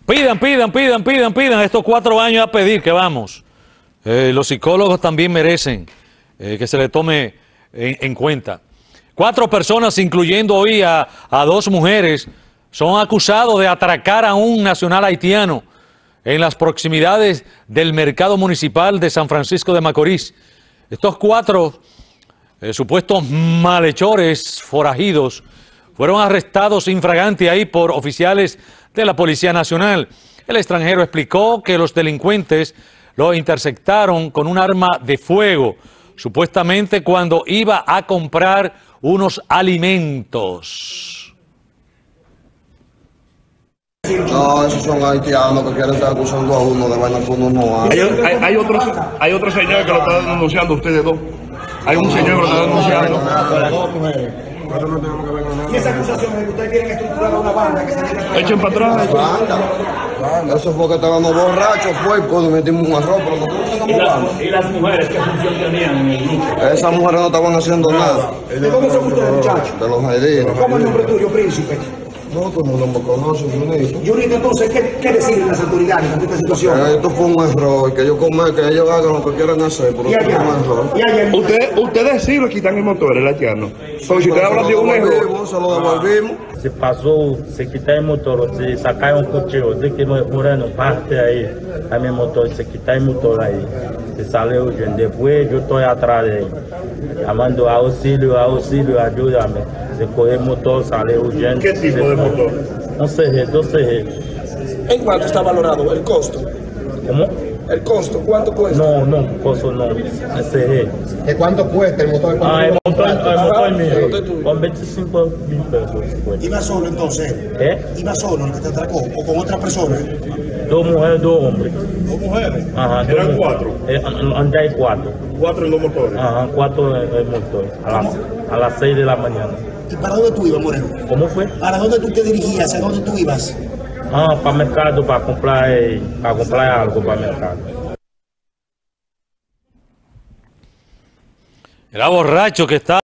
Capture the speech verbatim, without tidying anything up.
Pidan, pidan, pidan, pidan, pidan estos cuatro años a pedir que vamos. Eh, los psicólogos también merecen eh, que se le tome en, en cuenta. Cuatro personas, incluyendo hoy a, a dos mujeres, son acusados de atracar a un nacional haitiano en las proximidades del mercado municipal de San Francisco de Macorís. Estos cuatro eh, supuestos malhechores forajidos fueron arrestados infraganti ahí por oficiales de la Policía Nacional. El extranjero explicó que los delincuentes lo interceptaron con un arma de fuego, supuestamente cuando iba a comprar unos alimentos. No, esos son haitianos que quieren estar acusando a uno de vainas que uno no hace. Hay, hay, hay, otros, hay otro señor que lo está denunciando, ustedes dos. Hay un señor que lo está denunciando. Y esa acusación de que ustedes quieren estructurar una banda que se dedica a... Echen para atrás. Banda. Eso fue que estábamos borrachos, fue cuando metimos un arroz, pero nosotros no ¿Y banda. las, ¿Y las mujeres qué función tenían en el grupo? Esas mujeres no estaban haciendo nada. ¿De cómo son ustedes, muchachos? De los haitianos. ¿Cómo es el nombre tuyo, príncipe? No, todo el mundo me conoce, Junito. Junito, entonces, ¿qué, qué deciden las autoridades ante esta situación? Esto fue un error, que yo come, que ellos hagan lo que quieran hacer, pero Y esto fue un allá, error. y allá, Usted, ustedes sí lo quitan el motor, el haitiano. Porque si ustedes hablan de un error. Se lo devolvimos. Se passou, se quitar o motor, se sacar um cuchillo, de que morando parte aí, a minha motor, se quitar o motor aí, se sale urgente. Depois eu estou atrás dele, chamando auxílio, auxílio, ajuda-me. Se correr motor, sale urgente. ¿Qué tipo de motor? Um C G, dos C G. ¿En cuánto está valorado el costo? Como? ¿El costo? ¿Cuánto cuesta? Não, não, posso não. É C G. ¿De cuánto cuesta el motor? Ah, é motor, é motor Ah, meu. motor tuyo. Com veinticinco mil pesos. ¿Iba solo entonces? É? ¿Iba solo el que te atracó o con otra persona? Duas mulheres, dois homens. Dos mujeres. Ajá, Eran dois- cuatro. É, andei quatro. Cuatro en los motores. Ajá, cuatro en el motor, a las, a las seis de la mañana. ¿Y para dónde tú ibas, Moreno? ¿Cómo fue? ¿Para dónde tú te dirigías? ¿Hacia dónde tú ibas? Ah, para el mercado, para comprar, eh, para comprar algo para el mercado. Era borracho que estaba.